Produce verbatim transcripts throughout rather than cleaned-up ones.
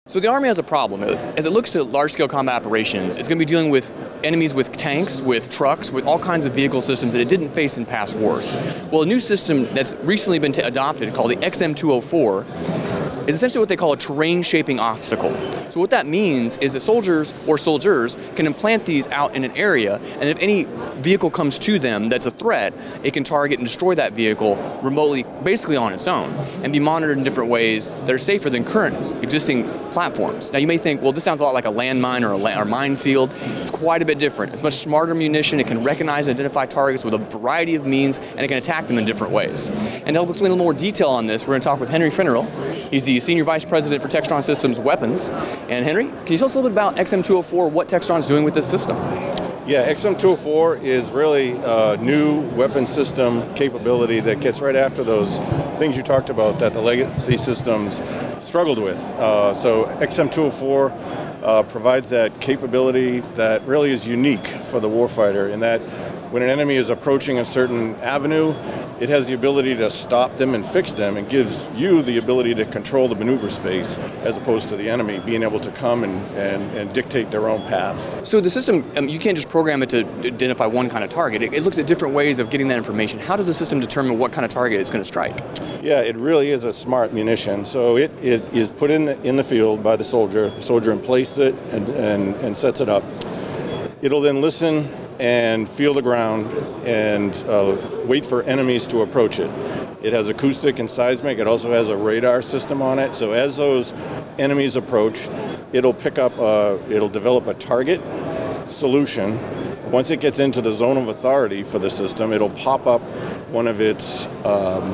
So the Army has a problem. As it looks to large-scale combat operations, it's going to be dealing with enemies with tanks, with trucks, with all kinds of vehicle systems that it didn't face in past wars. Well, a new system that's recently been adopted called the X M two oh four is essentially what they call a terrain-shaping obstacle. So what that means is that soldiers or soldiers can implant these out in an area, and if any vehicle comes to them that's a threat, it can target and destroy that vehicle remotely, basically on its own, and be monitored in different ways that are safer than current existing platforms. Now you may think, well, this sounds a lot like a landmine or a, la or minefield. It's quite a bit different. It's much smarter munition. It can recognize and identify targets with a variety of means, and it can attack them in different ways. And to help explain a little more detail on this, we're going to talk with Henry Finnerl. He's the Senior Vice President for Textron Systems Weapons. And Henry, can you tell us a little bit about X M two oh four, what Textron's doing with this system? Yeah, X M two oh four is really a new weapon system capability that gets right after those things you talked about that the legacy systems struggled with. Uh, so X M two oh four uh, provides that capability that really is unique for the warfighter, in that when an enemy is approaching a certain avenue, it has the ability to stop them and fix them, and gives you the ability to control the maneuver space as opposed to the enemy being able to come and, and, and dictate their own paths. So the system, um, you can't just program it to identify one kind of target. It, it looks at different ways of getting that information. How does the system determine what kind of target it's going to strike? Yeah, it really is a smart munition. So it, it is put in the, in the field by the soldier. The soldier places it and, and, and sets it up. It'll then listen and feel the ground and uh, wait for enemies to approach it. It has acoustic and seismic. It also has a radar system on it. So as those enemies approach, it'll pick up, a, it'll develop a target solution. Once it gets into the zone of authority for the system, it'll pop up one of its um,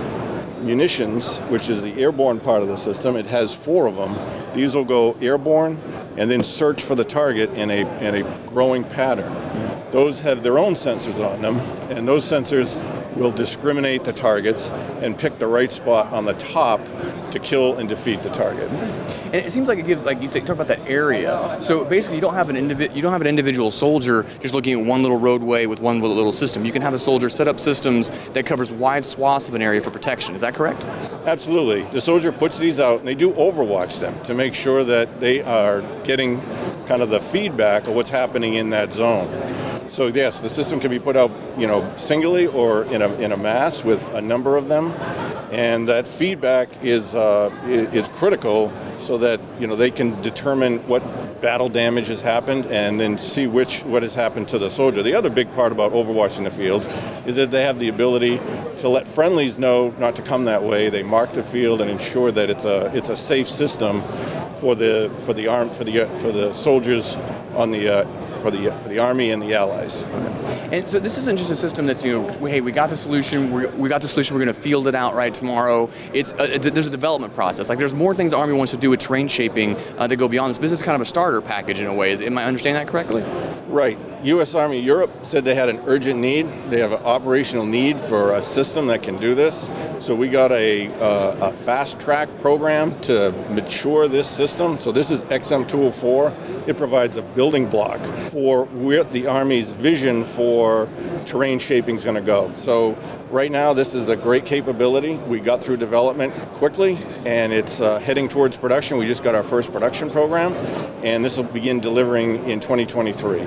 munitions, which is the airborne part of the system. It has four of them. These will go airborne and then search for the target in a, in a growing pattern. Those have their own sensors on them, and those sensors will discriminate the targets and pick the right spot on the top to kill and defeat the target. And it seems like it gives, like you talk about that area. So basically, you don't have an indivi you don't have an individual soldier just looking at one little roadway with one little system. You can have a soldier set up systems that covers wide swaths of an area for protection. Is that correct? Absolutely. The soldier puts these out, and they do overwatch them to make sure that they are getting kind of the feedback of what's happening in that zone. So yes, the system can be put out, you know, singly or in a in a mass with a number of them, and that feedback is uh, is critical so that you know they can determine what battle damage has happened and then see which what has happened to the soldier. The other big part about overwatching the field is that they have the ability to let friendlies know not to come that way. They mark the field and ensure that it's a it's a safe system for the for the arm for the for the soldiers on the uh, for the for the Army and the Allies. And so this isn't just a system that's, you know, hey, we got the solution, we, we got the solution, we're going to field it out right tomorrow. It's a, there's a development process. Like there's more things the Army wants to do with terrain shaping uh, that go beyond this. This is kind of a starter package in a way. Is, am I understanding that correctly? Right. U S Army Europe said they had an urgent need. They have an operational need for a system that can do this. So we got a, uh, a fast track program to mature this system. So this is X M two oh four. It provides a building block for where the Army's vision for terrain shaping is going to go. So right now this is a great capability. We got through development quickly, and it's uh, heading towards production. We just got our first production program, and this will begin delivering in twenty twenty-three.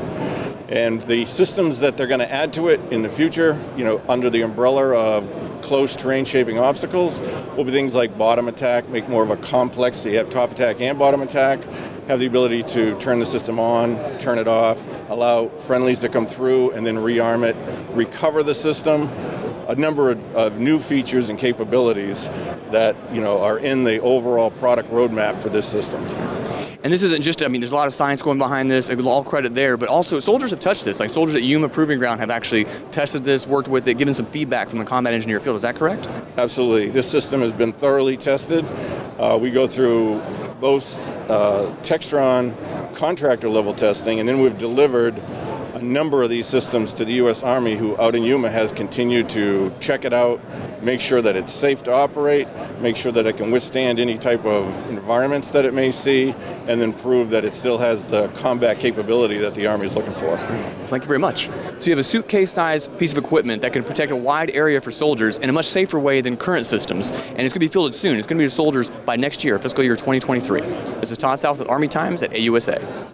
And the systems that they're going to add to it in the future, you know, under the umbrella of close terrain shaping obstacles, will be things like bottom attack, make more of a complex, so you have top attack and bottom attack, have the ability to turn the system on, turn it off, allow friendlies to come through and then rearm it, recover the system. A number of, of new features and capabilities that, you know, are in the overall product roadmap for this system. And this isn't just, I mean, there's a lot of science going behind this, all credit there, but also soldiers have touched this. Like soldiers at Yuma Proving Ground have actually tested this, worked with it, given some feedback from the combat engineer field. Is that correct? Absolutely. This system has been thoroughly tested. Uh, we go through both uh, Textron contractor level testing, and then we've delivered a number of these systems to the U S Army, who out in Yuma has continued to check it out, make sure that it's safe to operate, make sure that it can withstand any type of environments that it may see, and then prove that it still has the combat capability that the Army is looking for. Thank you very much. So you have a suitcase-sized piece of equipment that can protect a wide area for soldiers in a much safer way than current systems, and it's going to be fielded soon. It's going to be to soldiers by next year, fiscal year twenty twenty-three. This is Todd South with Army Times at A U S A.